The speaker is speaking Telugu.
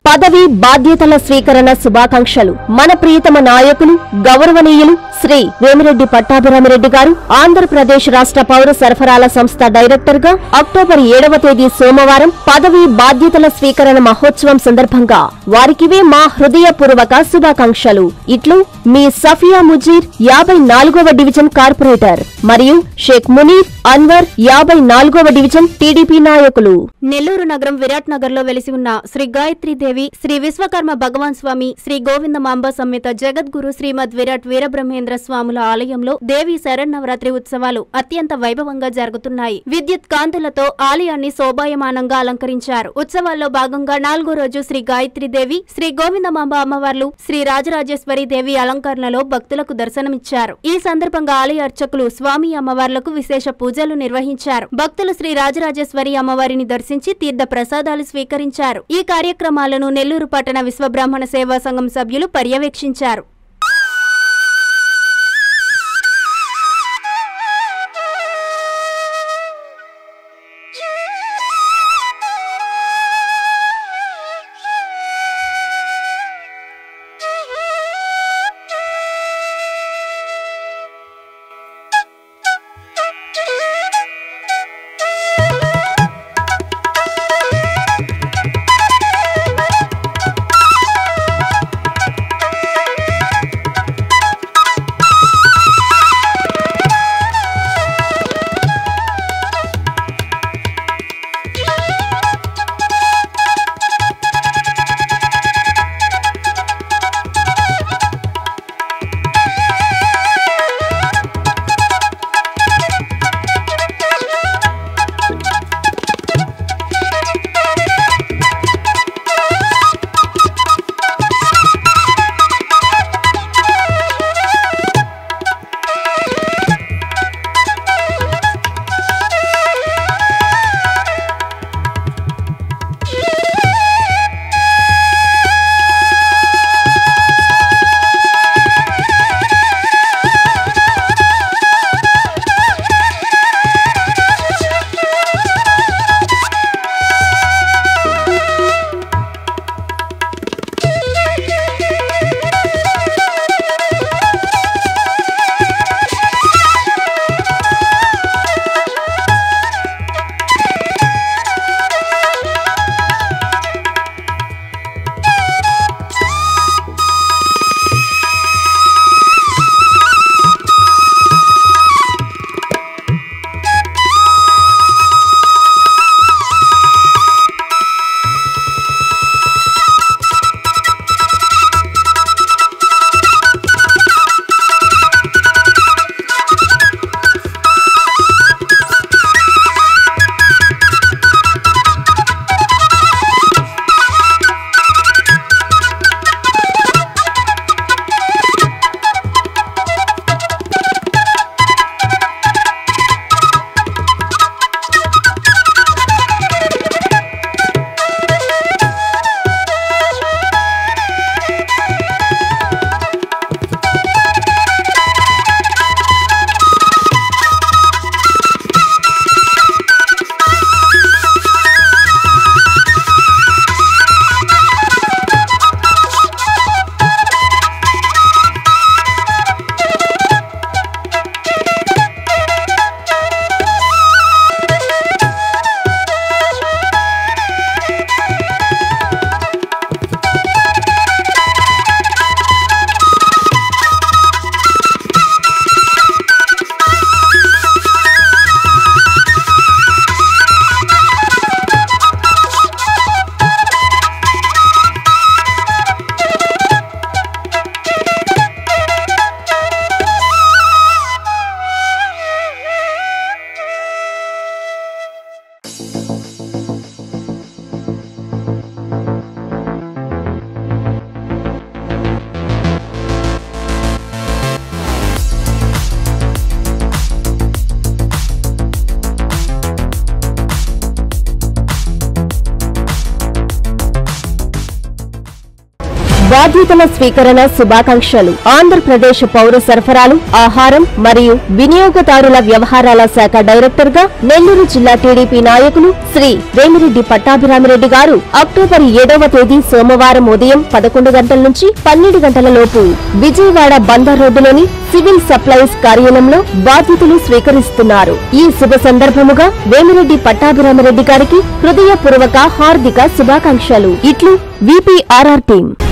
పదవి బాధ్యతల స్వీకరణ శుభాకాంక్షలు. మన ప్రియతమ నాయకులు గౌరవనీయులు శ్రీ వేమిరెడ్డి పట్టాభిరామిరెడ్డి గారు ఆంధ్రప్రదేశ్ రాష్ట్ర పౌర సరఫరాల సంస్థ డైరెక్టర్ గా అక్టోబర్ 7వ తేదీ సోమవారం పదవి బాధ్యతల స్వీకరణ మహోత్సవం సందర్భంగా వారికివే మా హృదయపూర్వక శుభాకాంక్షలు. ఇట్లు మీ సఫియా ముజీర్ 54వ డివిజన్ కార్పొరేటర్ మరియు షేక్ మునీర్ అన్వర్ 54వ డివిజన్ టీడీపీ నాయకులు. నెల్లూరు నగరం విరాట్ నగర్ లో వెలిసి ఉన్న శ్రీ గాయత్రీదేవి, శ్రీ విశ్వకర్మ భగవాన్ స్వామి, శ్రీ గోవిందమాంబ సమేత జగద్గురు శ్రీమద్ విరాట్ వీరబ్రహ్మేంద్ర స్వాముల ఆలయంలో దేవి శరన్నవరాత్రి ఉత్సవాలు అత్యంత వైభవంగా జరుగుతున్నాయి. విద్యుత్ కాంతులతో ఆలయాన్ని శోభాయమానంగా అలంకరించారు. ఉత్సవాల్లో భాగంగా 4వ రోజు శ్రీ గాయత్రీదేవి, శ్రీ గోవిందమాంబ అమ్మవార్లు, శ్రీ రాజరాజేశ్వరి దేవి అలంకరణలో భక్తులకు దర్శనమిచ్చారు. ఈ సందర్భంగా ఆలయ అర్చకులు స్వామి అమ్మవార్లకు విశేష పూజలు నిర్వహించారు. భక్తులు శ్రీ రాజరాజేశ్వరి అమ్మవారిని దర్శించి తీర్థ ప్రసాదాలు స్వీకరించారు. ఈ కార్యక్రమాలను నెల్లూరు పట్టణ విశ్వబ్రాహ్మణ సేవా సంఘం సభ్యులు పర్యవేక్షించారు. బాధ్యతల స్వీకరణ శుభాకాంక్షలు. ఆంధ్రప్రదేశ్ పౌర సరఫరాలు, ఆహారం మరియు వినియోగదారుల వ్యవహారాల శాఖ డైరెక్టర్ గా నెల్లూరు జిల్లా టీడీపీ నాయకులు శ్రీ వేమిరెడ్డి పట్టాభిరామిరెడ్డి గారు అక్టోబర్ 7వ తేదీ సోమవారం ఉదయం 11 గంటల నుంచి 12 గంటల లోపు విజయవాడ బందర్ రోడ్డులోని సివిల్ సప్లైస్ కార్యాలయంలో బాధ్యతలు స్వీకరిస్తున్నారు. ఈ శుభ సందర్భముగా వేమిరెడ్డి పట్టాభిరామిరెడ్డి గారికి హృదయపూర్వక హార్దిక శుభాకాంక్షలు. ఇట్లు VPRR టీం.